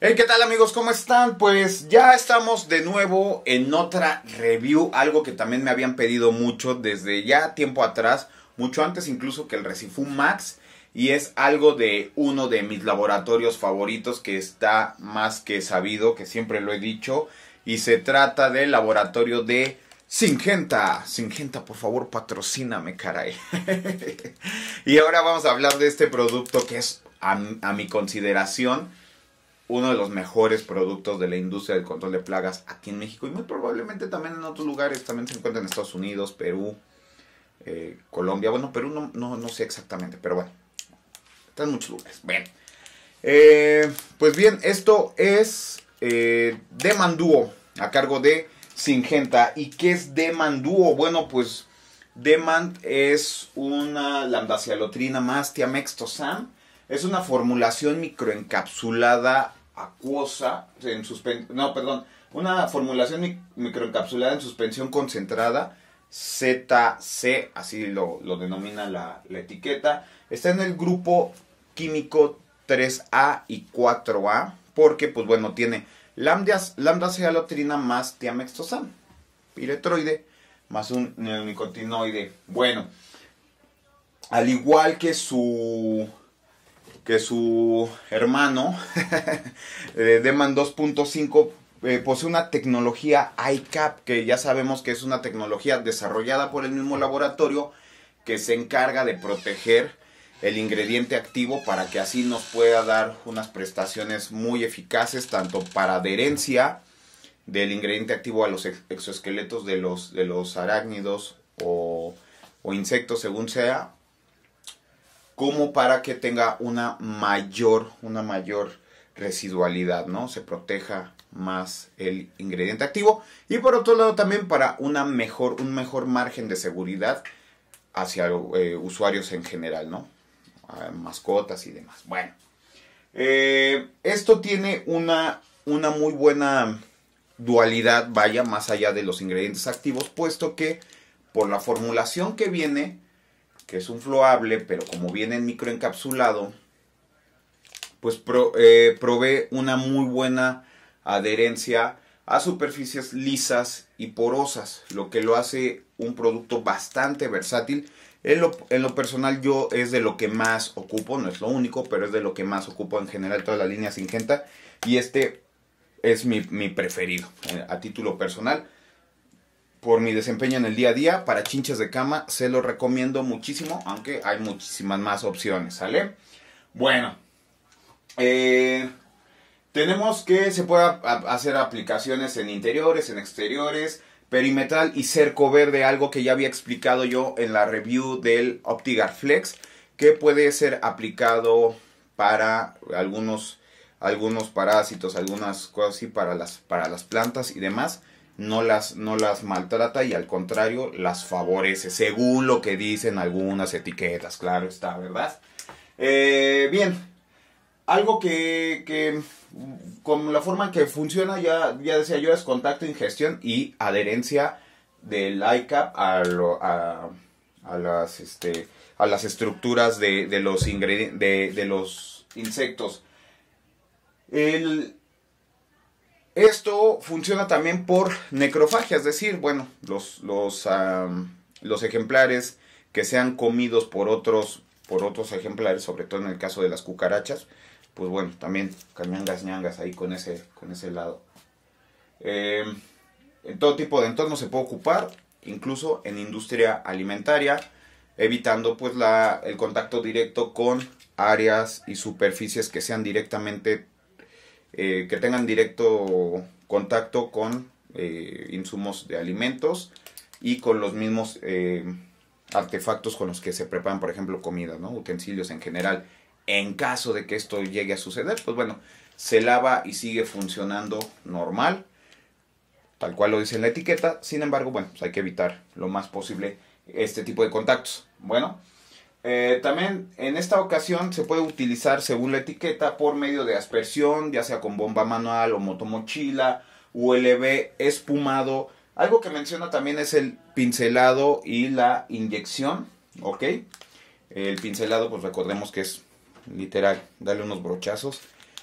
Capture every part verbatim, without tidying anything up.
Hey, ¿qué tal amigos? ¿Cómo están? Pues ya estamos de nuevo en otra review, algo que también me habían pedido mucho desde ya tiempo atrás, mucho antes incluso que el Resifum Max, y es algo de uno de mis laboratorios favoritos que está más que sabido, que siempre lo he dicho, y se trata del laboratorio de Syngenta. Syngenta, por favor, patrocíname, caray. Y ahora vamos a hablar de este producto que es, a, a mi consideración, uno de los mejores productos de la industria del control de plagas aquí en México y muy probablemente también en otros lugares. También se encuentra en Estados Unidos, Perú, eh, Colombia. Bueno, Perú no, no, no sé exactamente, pero bueno, está en muchos lugares. Bien, eh, pues bien, esto es eh, Demanduo a cargo de Syngenta. ¿Y qué es Demanduo? Bueno, pues Demand es una lambda-cialotrina más tiamextosan. Es una formulación microencapsulada acuosa, en suspen no, perdón, una formulación mi microencapsulada en suspensión concentrada, Z C, así lo, lo denomina la, la etiqueta. Está en el grupo químico tres A y cuatro A, porque, pues bueno, tiene lambda-cialotrina más tiamextosan, piretroide, más un neonicotinoide. Bueno, al igual que su... que su hermano Demand dos punto cinco eh, posee una tecnología I CAP, que ya sabemos que es una tecnología desarrollada por el mismo laboratorio que se encarga de proteger el ingrediente activo para que así nos pueda dar unas prestaciones muy eficaces tanto para adherencia del ingrediente activo a los ex exoesqueletos de los, de los arácnidos o, o insectos según sea, como para que tenga una mayor, una mayor residualidad, ¿no? Se proteja más el ingrediente activo. Y por otro lado también para una mejor, un mejor margen de seguridad hacia eh, usuarios en general, ¿no? A mascotas y demás. Bueno, eh, esto tiene una, una muy buena dualidad, vaya, más allá de los ingredientes activos, puesto que por la formulación que viene, que es un floable, pero como viene en microencapsulado, pues pro, eh, provee una muy buena adherencia a superficies lisas y porosas, lo que lo hace un producto bastante versátil. En lo, en lo personal yo es de lo que más ocupo, no es lo único, pero es de lo que más ocupo en general toda la línea Syngenta, y este es mi, mi preferido eh, a título personal. Por mi desempeño en el día a día, para chinches de cama, se lo recomiendo muchísimo, aunque hay muchísimas más opciones, ¿sale? Bueno, eh, tenemos que se pueda hacer aplicaciones en interiores, en exteriores, perimetral y cerco verde, algo que ya había explicado yo en la review del Optigar Flex, que puede ser aplicado para algunos, algunos parásitos, algunas cosas así para las, para las plantas y demás. No las, no las maltrata y al contrario las favorece, según lo que dicen algunas etiquetas, claro está, ¿verdad? Eh, bien, algo que, que con la forma en que funciona, ya, ya decía yo, es contacto, ingestión y adherencia del I CAP a, lo, a, a, las, este, a las estructuras de, de, los ingredientes, de, de los insectos. El... Esto funciona también por necrofagia, es decir, bueno, los, los, um, los ejemplares que sean comidos por otros, por otros ejemplares, sobre todo en el caso de las cucarachas, pues bueno, también cañangas ñangas ahí con ese, con ese lado. Eh, en todo tipo de entornos se puede ocupar, incluso en industria alimentaria, evitando pues la, el contacto directo con áreas y superficies que sean directamente Eh, que tengan directo contacto con eh, insumos de alimentos y con los mismos eh, artefactos con los que se preparan, por ejemplo, comida, ¿no? Utensilios en general. En caso de que esto llegue a suceder, pues bueno, se lava y sigue funcionando normal, tal cual lo dice en la etiqueta. Sin embargo, bueno, pues hay que evitar lo más posible este tipo de contactos. Bueno, Eh, también en esta ocasión se puede utilizar según la etiqueta por medio de aspersión, ya sea con bomba manual o motomochila, U L V, espumado. Algo que menciona también es el pincelado y la inyección, ¿ok? El pincelado, pues recordemos que es literal, darle unos brochazos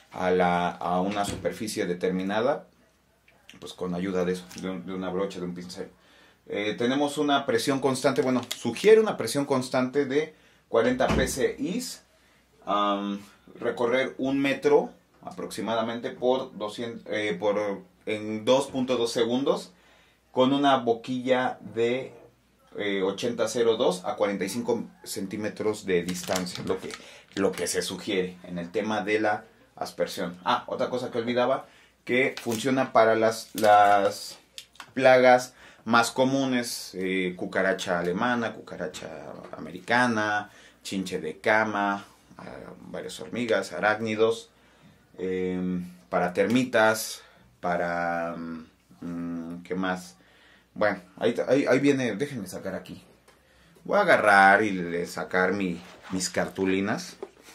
a, la, a una superficie determinada, pues con ayuda de eso, de, un, de una brocha, de un pincel. Eh, tenemos una presión constante, bueno, sugiere una presión constante de cuarenta P S I, um, recorrer un metro aproximadamente por, doscientos, eh, por en dos punto dos segundos, con una boquilla de eh, ochenta cero dos a cuarenta y cinco centímetros de distancia, lo que, lo que se sugiere en el tema de la aspersión. Ah, otra cosa que olvidaba, que funciona para las, las plagas más comunes, eh, cucaracha alemana, cucaracha americana, chinche de cama, eh, varias hormigas, arácnidos, eh, para termitas, para... Mmm, ¿qué más? Bueno, ahí, ahí, ahí viene, déjenme sacar aquí. Voy a agarrar y le sacar mi, mis cartulinas.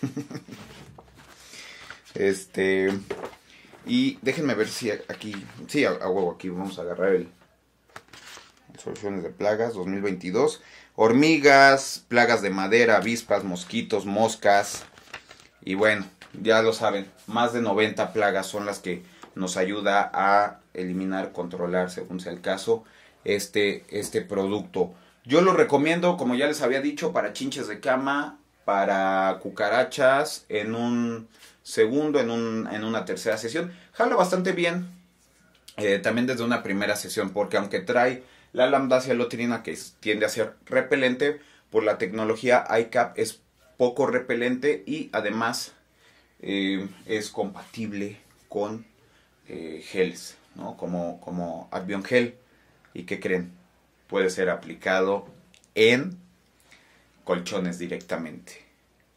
este... Y déjenme ver si aquí... Sí, a, a huevo, aquí vamos a agarrar el... Soluciones de plagas dos mil veintidós. Hormigas, plagas de madera, avispas, mosquitos, moscas. Y bueno, ya lo saben, más de noventa plagas son las que nos ayuda a eliminar, controlar, según sea el caso, este, este producto. Yo lo recomiendo, como ya les había dicho, para chinches de cama, para cucarachas, en un segundo, en, un, en una tercera sesión. Jala bastante bien, eh, también desde una primera sesión, porque aunque trae la lambdacia lotrina, que tiende a ser repelente, por la tecnología I C A P es poco repelente y además eh, es compatible con eh, geles, ¿no? Como, como Advion Gel. ¿Y qué creen? Puede ser aplicado en colchones directamente.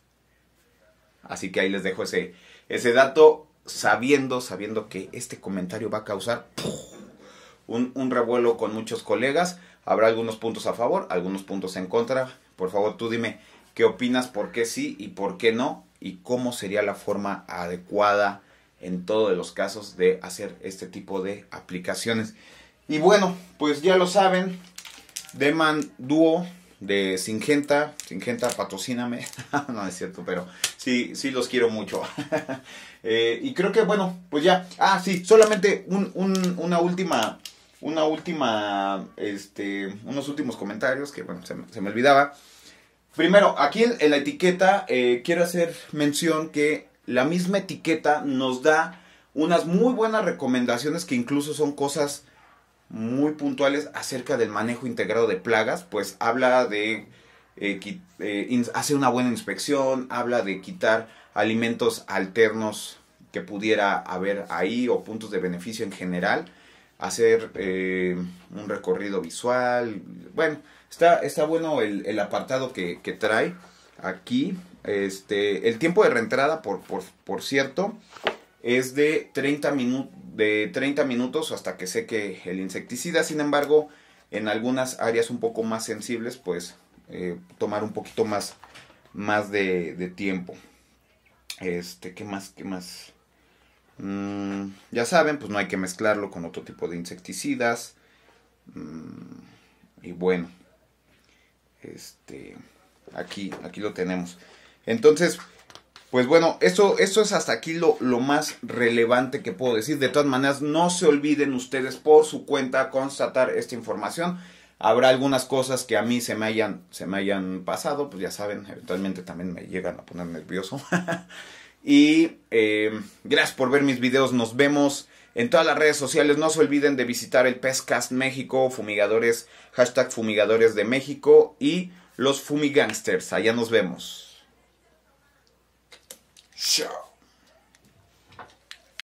Así que ahí les dejo ese, ese dato, sabiendo, sabiendo que este comentario va a causar un, un revuelo con muchos colegas. Habrá algunos puntos a favor, algunos puntos en contra. Por favor, tú dime qué opinas, por qué sí y por qué no, y cómo sería la forma adecuada en todos los casos de hacer este tipo de aplicaciones. Y bueno, pues ya lo saben, Deman Duo de Syngenta. Syngenta, patrocíname. No es cierto, pero sí, sí los quiero mucho. eh, y creo que, bueno, pues ya. Ah, sí, solamente un, un, una última, una última, este, unos últimos comentarios que, bueno, se, se me olvidaba. Primero, aquí en, en la etiqueta eh, quiero hacer mención que la misma etiqueta nos da unas muy buenas recomendaciones, que incluso son cosas muy puntuales acerca del manejo integrado de plagas. Pues habla de eh, eh, hacer una buena inspección, habla de quitar alimentos alternos que pudiera haber ahí o puntos de beneficio en general, hacer eh, un recorrido visual. Bueno, está, está bueno el, el apartado que, que trae aquí. Este, el tiempo de reentrada, por, por, por cierto, es de treinta minutos. De treinta minutos hasta que seque el insecticida. Sin embargo, en algunas áreas un poco más sensibles, pues eh, tomar un poquito más, más de, de tiempo. Este, ¿qué más? ¿Qué más? Mm, ya saben, pues no hay que mezclarlo con otro tipo de insecticidas. Mm, y bueno, este, aquí, aquí lo tenemos. Entonces, pues bueno, eso, eso es hasta aquí lo, lo más relevante que puedo decir. De todas maneras, no se olviden ustedes por su cuenta constatar esta información. Habrá algunas cosas que a mí se me hayan, se me hayan pasado, pues ya saben, eventualmente también me llegan a poner nervioso. Y eh, gracias por ver mis videos, nos vemos en todas las redes sociales. No se olviden de visitar el Pestcast México, fumigadores, hashtag fumigadores de México y los fumigangsters. Allá nos vemos. Chao.